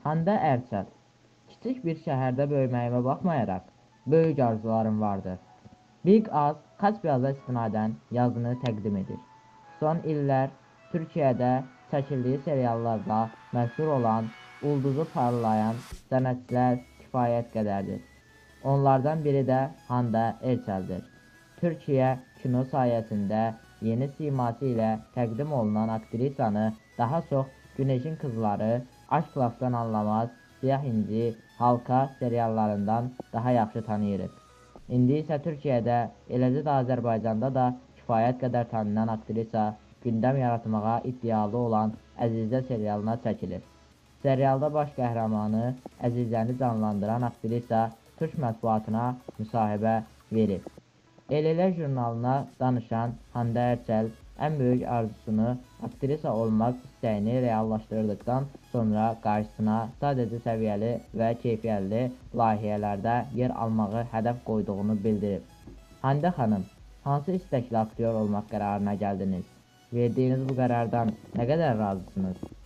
Hande Erçel. Kiçik bir şəhərdə böyüməyimə baxmayaraq, böyük arzularım vardır. Big Az Kaspiyazda istinadən yazını təqdim edir. Son illər Türkiyədə çəkildiyi seriallarda məşhur olan, ulduzu parlayan sənətçilər kifayət qədərdir. Onlardan biri də Hande Erçeldir. Türkiyə kino sayəsində yeni siması ilə təqdim olunan aktrisanı daha çox Günəşin Qızları, Aşk Lafdan Anlamaz, Siyah İnci, Halka seriallarından daha yaxşı tanıyırıq. İndi isə Türkiyədə, eləcə də Azərbaycanda da kifayət qədər tanınan aktrisa gündəm yaratmağa iddialı olan Əzizə serialına çəkilir. Serialda baş qəhrəmanı Əzizəni canlandıran aktrisa Türk mətbuatına müsahibə verir. El-Elə jurnalına danışan Hande Erçel ən böyük arzusunu aktrisa olmaq istəyini reallaşdırdıqdan sonra qarşısına sadəcə səviyyəli və keyfiyyətli layihələrdə yer almağı hədəf qoyduğunu bildirib. Hande xanım, hansı istəkli aktyor olmaq qərarına gəldiniz? Verdiyiniz bu qərardan nə qədər razısınız?